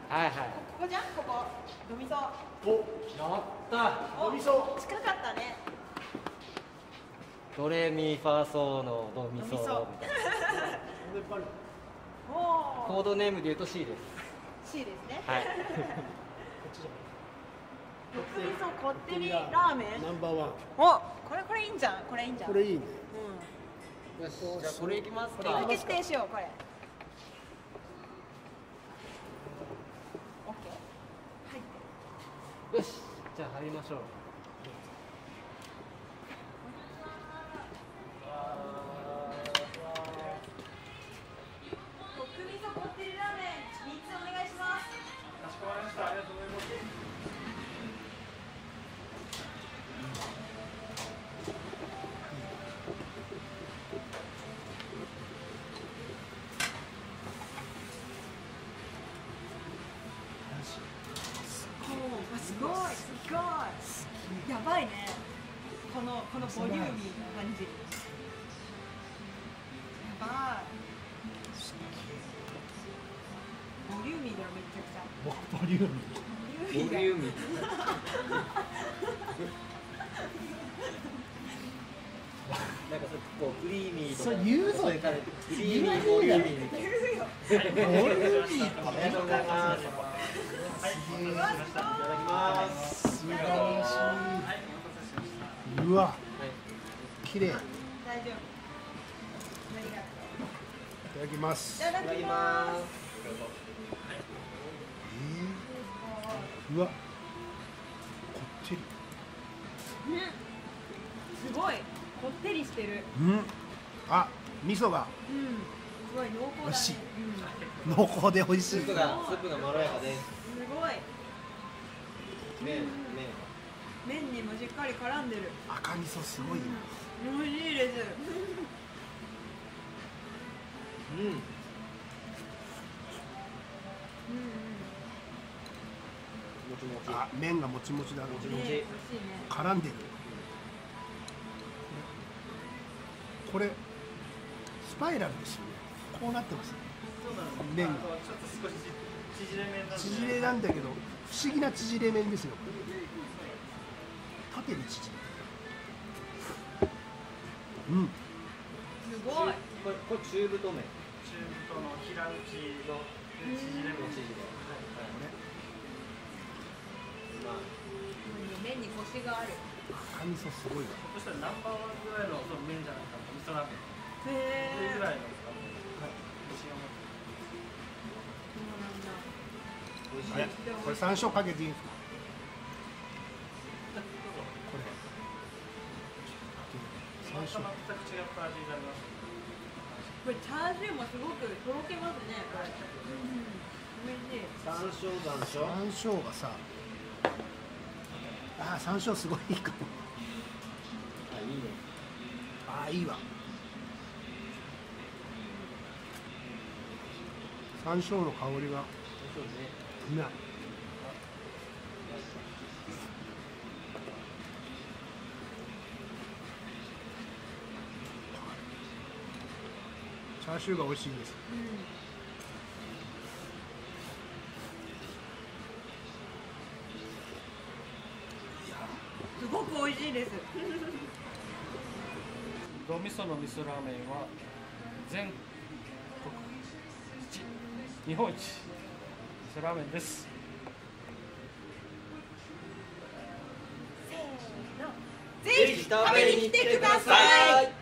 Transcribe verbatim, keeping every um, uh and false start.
はいはい。 ここじゃん、ここ。ドミソ。 お、やったドミソ。近かったね。 ドレミファソのドミソみたいな。コードネームで言うと C です。 C ですね。 はい。 ドミソこってりラーメン。 ナンバーワン。 お、これこれいいんじゃん。これいいんじゃん。 これいいね。 うん。 よし、じゃあこれいきますか。 これ決定しようこれ。オッケー。 よし、じゃあ入りましょう。 ドミソこってりラーメンみっつお願いします。 かしこまりました。ありがとうございます。 すごいすごいやばいね、このこのボリューミーな感じ。やばい、ボリューミーだよ、めちゃくちゃボリューミー。 ボリューミー。なんかこうクリーミーとか。 そう言うぞ。 クリーミーボリューミーみたいな。 ボリューミー。 ありがとうございます。 はい、お待たせしました。 いただきます。 素晴らしい。 はい、お待たせしました。 うわ、 はい。 綺麗。い大丈夫。ありがとう。 ただきます。 いただきます。 えー、うわ、こってり。 うん、すごいこってりしてる。 うん。あ、味噌がうん、すごい濃厚だね。 美味しいうん、 濃厚で美味しい。 スープがスープがまろやかです。 すごい。 麺麺。 麺にもしっかり絡んでる。 赤味噌すごいな。 美味しいです。 うん。 うんうん。 もちもち。 あ、麺がもちもちだ。 もちもち。 ね、美味しいね。 絡んでる。これスパイラルですよね。こうなってますね。 そうなんです。 麺があとはちょっと少し縮れ麺なんで。 縮れなんだけど不思議な縮れ麺ですよ。縦に縮れ。うん。 すごい。 これこれ中太麺。 中太の平打ちの縮れ麺。 縮れ。はい。まあ麺にコシがある。 赤味噌すごいわ。 そしたらナンバーワンぐらいのその麺じゃなくて味噌ラーメン。 へえ。 それぐらいの。 そうなんだ。 あれ、これ山椒かけていいんですか。これ。山椒。 全く違った味になります。 これチャーシューもすごくとろけますね。これ。うん。美味しい。 山椒山椒。 山椒がさ。ああ、山椒すごいいいかも。 あ、いいね。 ああ、いいわ。山椒の香りが。 そうね。 うまい。チャーシューが美味しいです。 すごく美味しいです。 ドミソの味噌ラーメンは全国一日本一味噌ラーメンです。 ぜひ食べに来てください。